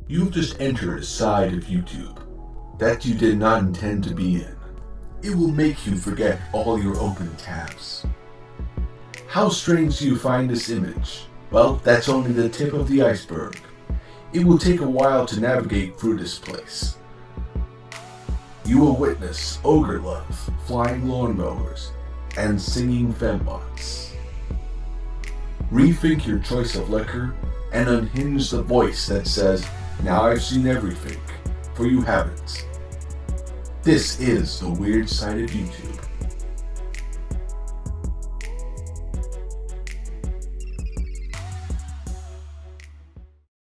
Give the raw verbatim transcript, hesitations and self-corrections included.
You've just entered a side of YouTube that you did not intend to be in. It will make you forget all your open tabs. How strange do you find this image? Well, that's only the tip of the iceberg. It will take a while to navigate through this place. You will witness ogre love, flying lawnmowers, and singing fembots. Rethink your choice of liquor and unhinge the voice that says, "Now I've seen everything," for you haven't. This is the weird side of YouTube.